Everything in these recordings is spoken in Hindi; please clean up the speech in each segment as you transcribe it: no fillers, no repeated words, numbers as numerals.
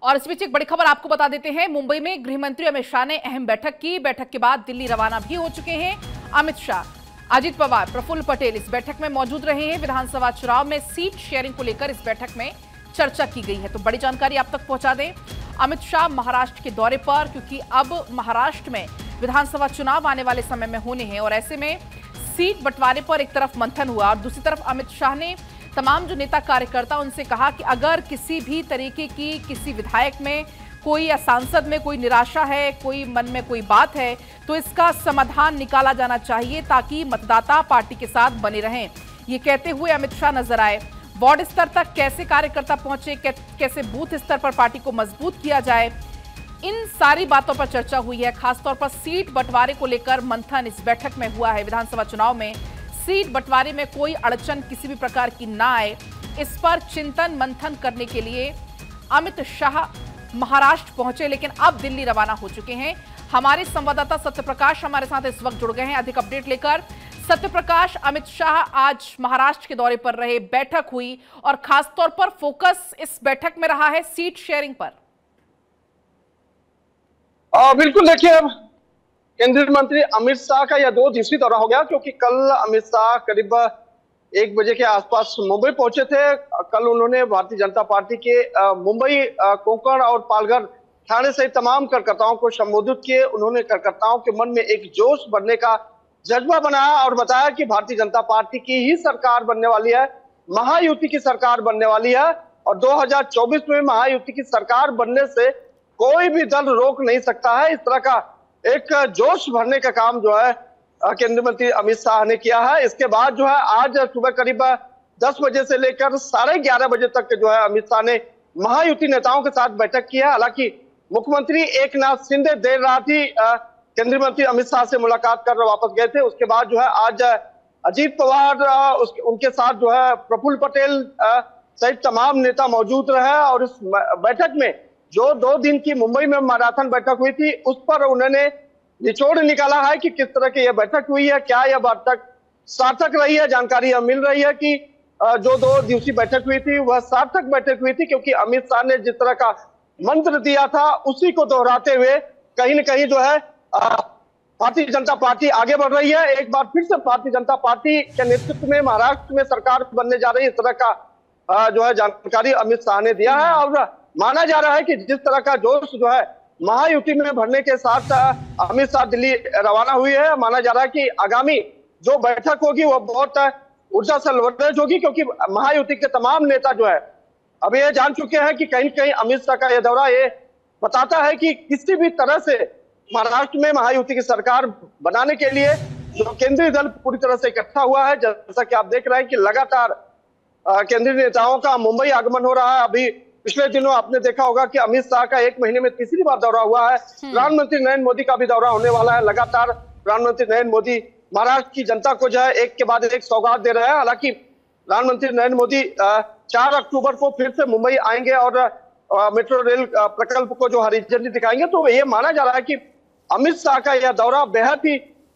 और इस बीच एक बड़ी खबर आपको बता देते हैं। मुंबई में गृह मंत्री अमित शाह ने अहम बैठक की। बैठक के बाद दिल्ली रवाना भी हो चुके हैं अमित शाह। अजित पवार, प्रफुल्ल पटेल इस बैठक में मौजूद रहे हैं। विधानसभा चुनाव में सीट शेयरिंग को लेकर इस बैठक में चर्चा की गई है। तो बड़ी जानकारी आप तक पहुंचा दें। अमित शाह महाराष्ट्र के दौरे पर, क्योंकि अब महाराष्ट्र में विधानसभा चुनाव आने वाले समय में होने हैं और ऐसे में सीट बंटवारे पर एक तरफ मंथन हुआ और दूसरी तरफ अमित शाह ने तमाम जो नेता कार्यकर्ता उनसे कहा कि अगर किसी भी तरीके की किसी विधायक में कोई या सांसद में कोई निराशा है, कोई मन में कोई बात है, तो इसका समाधान निकाला जाना चाहिए ताकि मतदाता पार्टी के साथ बने रहें। ये कहते हुए अमित शाह नजर आए। वार्ड स्तर तक कैसे कार्यकर्ता पहुंचे, कैसे बूथ स्तर पर पार्टी को मजबूत किया जाए, इन सारी बातों पर चर्चा हुई है। खासतौर पर सीट बंटवारे को लेकर मंथन इस बैठक में हुआ है। विधानसभा चुनाव में सीट बंटवारे में कोई अड़चन किसी भी प्रकार की ना आए, इस पर चिंतन मंथन करने के लिए अमित शाह महाराष्ट्र पहुंचे, लेकिन अब दिल्ली रवाना हो चुके हैं। हमारे संवाददाता सत्यप्रकाश हमारे साथ इस वक्त जुड़ गए हैं अधिक अपडेट लेकर। सत्यप्रकाश, अमित शाह आज महाराष्ट्र के दौरे पर रहे, बैठक हुई और खासतौर पर फोकस इस बैठक में रहा है सीट शेयरिंग पर। बिल्कुल, देखिए अब केंद्रीय मंत्री अमित शाह का यह 2 दिवसीय दौरा हो गया, क्योंकि कल अमित शाह करीब 1 बजे के आसपास मुंबई पहुंचे थे। कल उन्होंने भारतीय जनता पार्टी के मुंबई, कोंकण और पालघर थाने सहित तमाम कार्यकर्ताओं को संबोधित किए। उन्होंने कार्यकर्ताओं के मन में एक जोश भरने का जज्बा बनाया और बताया कि भारतीय जनता पार्टी की ही सरकार बनने वाली है, महायुति की सरकार बनने वाली है और 2024 में महायुति की सरकार बनने से कोई भी दल रोक नहीं सकता है। इस तरह का एक जोश भरने का काम जो है केंद्रीय मंत्री अमित शाह ने किया है। इसके बाद जो है आज सुबह करीब 10 बजे से लेकर 11:30 बजे तक जो है अमित शाह ने महायुति नेताओं के साथ बैठक की है। हालांकि मुख्यमंत्री एकनाथ शिंदे देर रात ही केंद्रीय मंत्री अमित शाह से मुलाकात कर वापस गए थे। उसके बाद जो है आज अजित पवार, उनके साथ जो है प्रफुल्ल पटेल सहित तमाम नेता मौजूद रहे और इस बैठक में जो 2 दिन की मुंबई में मैराथन बैठक हुई थी उस पर उन्होंने निचोड़ निकाला है कि किस तरह की यह बैठक हुई है, क्या यह बैठक सार्थक रही है। जानकारी यह मिल रही है कि जो 2 दिवसीय बैठक हुई थी वह सार्थक बैठक हुई थी, क्योंकि अमित शाह ने जिस तरह का मंत्र दिया था उसी को दोहराते हुए कहीं न कहीं जो है भारतीय जनता पार्टी आगे बढ़ रही है। एक बार फिर से भारतीय जनता पार्टी के नेतृत्व में महाराष्ट्र में सरकार बनने जा रही है, इस तरह का जो है जानकारी अमित शाह ने दिया है। और माना जा रहा है कि जिस तरह का जोश जो है महायुति में भरने के साथ अमित शाह दिल्ली रवाना हुई है, माना जा रहा है कि आगामी जो बैठक होगी वो बहुत ऊर्जा से लबरेज होगी, क्योंकि महायुति के तमाम नेता जो है अब ये जान चुके हैं कि कहीं कहीं अमित शाह का यह दौरा ये बताता है कि किसी भी तरह से महाराष्ट्र में महायुति की सरकार बनाने के लिए जो केंद्रीय दल पूरी तरह से इकट्ठा हुआ है। जैसा कि आप देख रहे हैं कि लगातार केंद्रीय नेताओं का मुंबई आगमन हो रहा है। अभी पिछले दिनों आपने देखा होगा कि अमित शाह का 1 महीने में तीसरी बार दौरा हुआ है। प्रधानमंत्री नरेंद्र मोदी का भी दौरा होने वाला है। लगातार प्रधानमंत्री नरेंद्र मोदी महाराष्ट्र की जनता को जो है एक के बाद एक सौगात दे रहे हैं। हालांकि प्रधानमंत्री नरेंद्र मोदी 4 अक्टूबर को फिर से मुंबई आएंगे और मेट्रो रेल प्रकल्प को जो हरी झंडी दिखाएंगे। तो ये माना जा रहा है कि अमित शाह का यह दौरा बेहद ही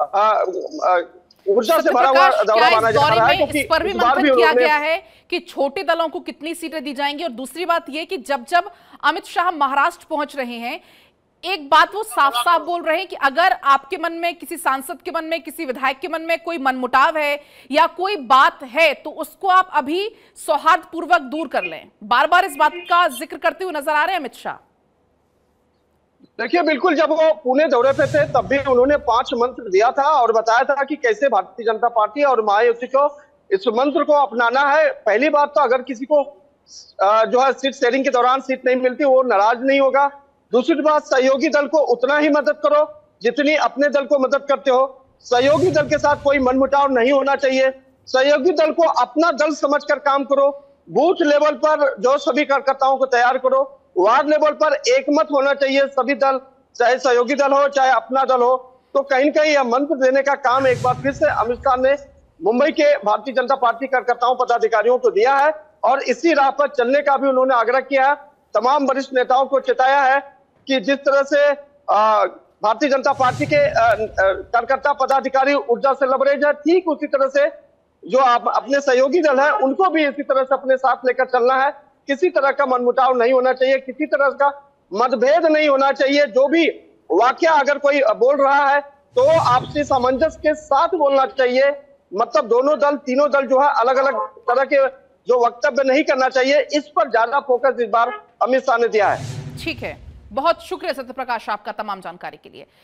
ऊर्जा से भरा हुआ दौरा माना जा रहा है। इस पर भी मंथन किया गया है कि छोटे दलों को कितनी सीटें दी जाएंगी। और दूसरी बात यह कि जब जब अमित शाह महाराष्ट्र पहुंच रहे हैं, एक बात वो साफ साफ बोल रहे हैं कि अगर आपके मन में, किसी सांसद के मन में, किसी विधायक के मन में कोई मनमुटाव है या कोई बात है तो उसको आप अभी सौहार्दपूर्वक दूर कर लें। बार बार इस बात का जिक्र करते हुए नजर आ रहे हैं अमित शाह। देखिए, बिल्कुल, जब वो पुणे दौरे पे थे तब भी उन्होंने 5 मंत्र दिया था और बताया था कि कैसे भारतीय जनता पार्टी और महायुति को इस मंत्र को अपनाना है। पहली बात तो अगर किसी को जो है सीट शेयरिंग के दौरान सीट नहीं मिलती वो नाराज नहीं होगा। दूसरी बात, सहयोगी दल को उतना ही मदद करो जितनी अपने दल को मदद करते हो। सहयोगी दल के साथ कोई मनमुटाव नहीं होना चाहिए। सहयोगी दल को अपना दल समझकर काम करो। बूथ लेवल पर जो सभी कार्यकर्ताओं को तैयार करो। वार्ड लेवल पर एकमत होना चाहिए सभी दल, चाहे सहयोगी दल हो चाहे अपना दल हो। तो कहीं कहीं यह मंत्र देने का काम एक बार फिर से अमित शाह ने मुंबई के भारतीय जनता पार्टी कार्यकर्ताओं पदाधिकारियों को दिया है और इसी राह पर चलने का भी उन्होंने आग्रह किया है। तमाम वरिष्ठ नेताओं को चेताया है कि जिस तरह से भारतीय जनता पार्टी के कार्यकर्ता पदाधिकारी ऊर्जा से लबरेज है, ठीक उसी तरह से जो अपने सहयोगी दल है उनको भी इसी तरह से अपने साथ लेकर चलना है। किसी तरह का मनमुटाव नहीं होना चाहिए, किसी तरह का मतभेद नहीं होना चाहिए। जो भी वाकया अगर कोई बोल रहा है तो आपसी सामंजस्य के साथ बोलना चाहिए। मतलब दोनों दल, तीनों दल जो है अलग अलग तरह के जो वक्तव्य नहीं करना चाहिए, इस पर ज्यादा फोकस इस बार अमित शाह ने दिया है। ठीक है, बहुत शुक्रिया सत्यप्रकाश आपका तमाम जानकारी के लिए।